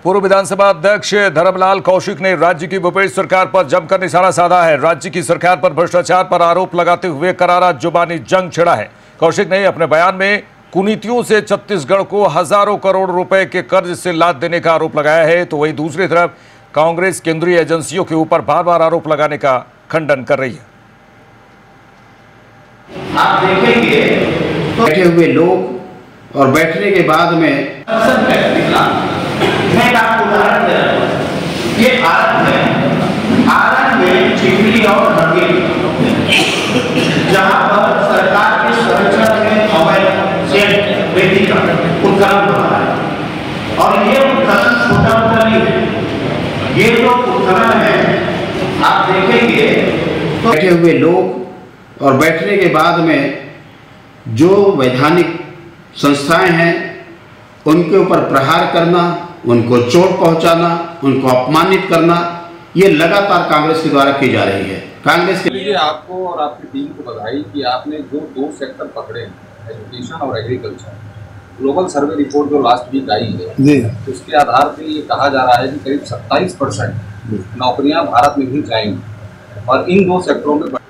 पूर्व विधानसभा अध्यक्ष धर्मलाल कौशिक ने राज्य की भूपेश सरकार पर जमकर निशाना साधा है। राज्य की सरकार पर भ्रष्टाचार पर आरोप लगाते हुए करारा जुबानी जंग छिड़ा है। कौशिक ने अपने बयान में कुनीतियों से छत्तीसगढ़ को हजारों करोड़ रुपए के कर्ज से लाद देने का आरोप लगाया है, तो वहीं दूसरी तरफ कांग्रेस केंद्रीय एजेंसियों के ऊपर बार बार आरोप लगाने का खंडन कर रही है। आप देखेंगे तो बैठे हुए लोग और बैठने के बाद में मैं आपको उदाहरण दे रहा हूं। ये आरन में चिखली और हरदी जहां पर सरकार के संरक्षण में अवैध सेट वृद्धि का उत्खनन हो रहा है और ये उत्खनन छोटा मोटा नहीं है, ये जो उत्खनन है आप देखेंगे तो बैठे हुए लोग और बैठने के बाद में जो वैधानिक संस्थाएं हैं उनके ऊपर प्रहार करना, उनको चोट पहुंचाना, उनको अपमानित करना, ये लगातार कांग्रेस के द्वारा की जा रही है। कांग्रेस के लिए आपको और आपकी टीम को बधाई कि आपने जो दो सेक्टर पकड़े हैं, एजुकेशन और एग्रीकल्चर, ग्लोबल सर्वे रिपोर्ट जो लास्ट वीक आई है उसके आधार पर ये कहा जा रहा है कि करीब 27% नौकरियां भारत में भी जाएंगी और इन दो सेक्टरों में